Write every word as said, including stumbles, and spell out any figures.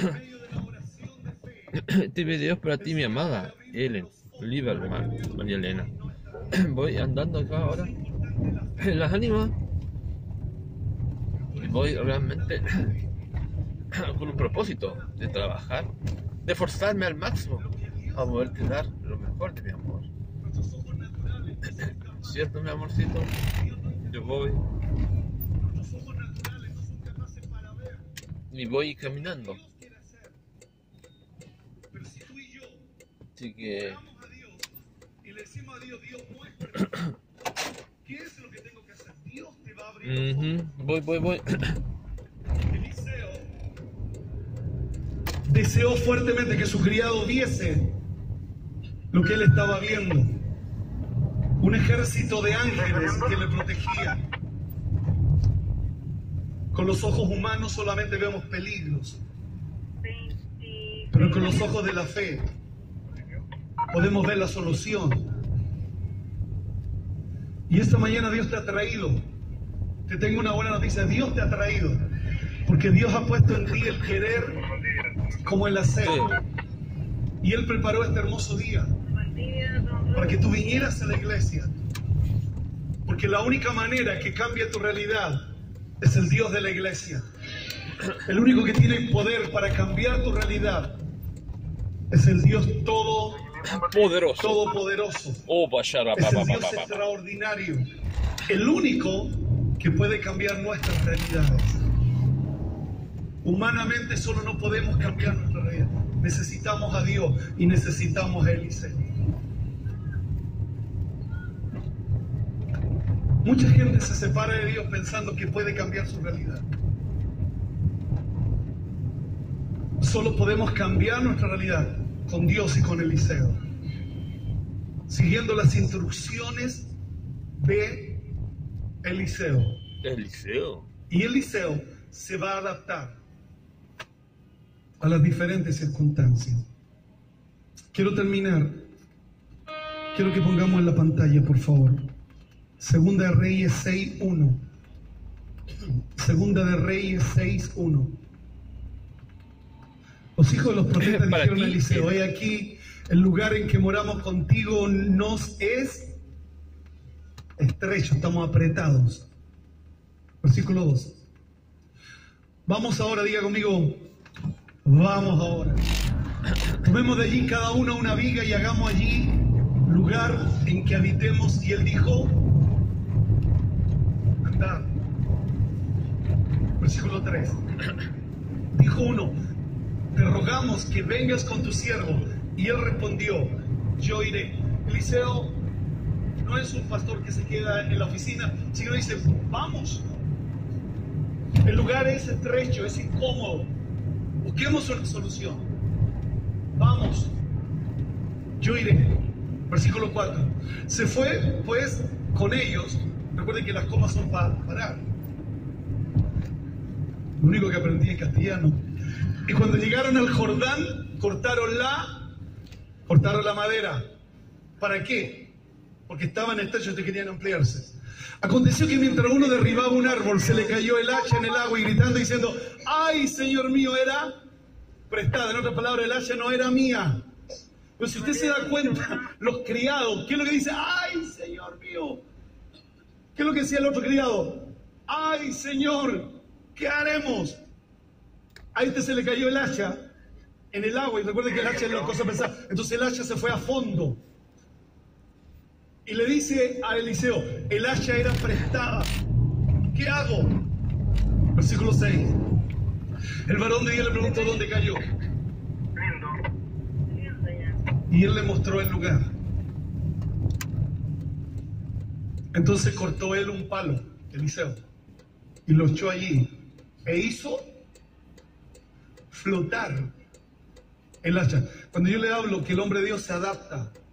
Este video es para ti, mi amada Ellen Lieberman, María Elena. Voy andando acá ahora en las ánimas y voy realmente con un propósito de trabajar, de esforzarme al máximo a poderte dar lo mejor de mi amor. ¿Cierto, mi amorcito? Yo voy y voy caminando. Así que ¿qué es lo que tengo que hacer? Dios te va a abrir. uh-huh. Voy, voy, voy. Eliseo deseó fuertemente que su criado viese lo que él estaba viendo. Un ejército de ángeles que le protegía. Con los ojos humanos solamente vemos peligros, pero con los ojos de la fe podemos ver la solución. Y esta mañana Dios te ha traído. Te tengo una buena noticia. Dios te ha traído. Porque Dios ha puesto en ti el querer como el hacer. Y Él preparó este hermoso día para que tú vinieras a la iglesia. Porque la única manera que cambie tu realidad es el Dios de la iglesia. El único que tiene poder para cambiar tu realidad es el Dios todo Poderoso. Todopoderoso. Oh, bashara, Es pa, el pa, Dios pa, pa, pa. extraordinario. El único que puede cambiar nuestras realidades. Humanamente solo no podemos cambiar nuestra realidad. Necesitamos a Dios y necesitamos a Eliseo. Mucha gente se separa de Dios pensando que puede cambiar su realidad. Solo podemos cambiar nuestra realidad con Dios y con Eliseo, siguiendo las instrucciones de Eliseo. Eliseo. Y Eliseo se va a adaptar a las diferentes circunstancias. Quiero terminar. Quiero que pongamos en la pantalla, por favor. Segunda de Reyes seis uno. Segunda de Reyes seis uno. Los hijos de los profetas Para dijeron ti, a Eliseo: eh. he aquí, el lugar en que moramos contigo nos es estrecho, estamos apretados. Versículo dos. Vamos ahora, diga conmigo, vamos ahora. Tomemos de allí cada uno una viga y hagamos allí lugar en que habitemos. Y él dijo: andad. Versículo tres. Dijo uno: te rogamos que vengas con tu siervo. Y él respondió: yo iré. Eliseo no es un pastor que se queda en la oficina, sino dice: vamos. El lugar es estrecho, es incómodo. Busquemos una solución. Vamos. Yo iré. Versículo cuatro. Se fue pues con ellos. Recuerden que las comas son para parar. Lo único que aprendí en castellano. Y cuando llegaron al Jordán, cortaron la, cortaron la madera. ¿Para qué? Porque estaban estrechos y querían ampliarse. Aconteció que mientras uno derribaba un árbol, se le cayó el hacha en el agua y gritando diciendo: ¡ay, Señor mío! Era prestada. En otras palabras, el hacha no era mía. Pero si usted se da cuenta, los criados, ¿qué es lo que dice? ¡ay, Señor mío! ¿Qué es lo que decía el otro criado? ¡ay, Señor! ¿Qué haremos? A este se le cayó el hacha en el agua, y recuerden que el hacha es la cosa pesada. Entonces el hacha se fue a fondo. Y le dice a Eliseo: el hacha era prestada. ¿Qué hago? Versículo seis. El varón de Dios le preguntó dónde cayó. Y él le mostró el lugar. Entonces cortó él un palo, Eliseo, y lo echó allí. E hizo flotar el hacha. Cuando yo le hablo que el hombre de Dios se adapta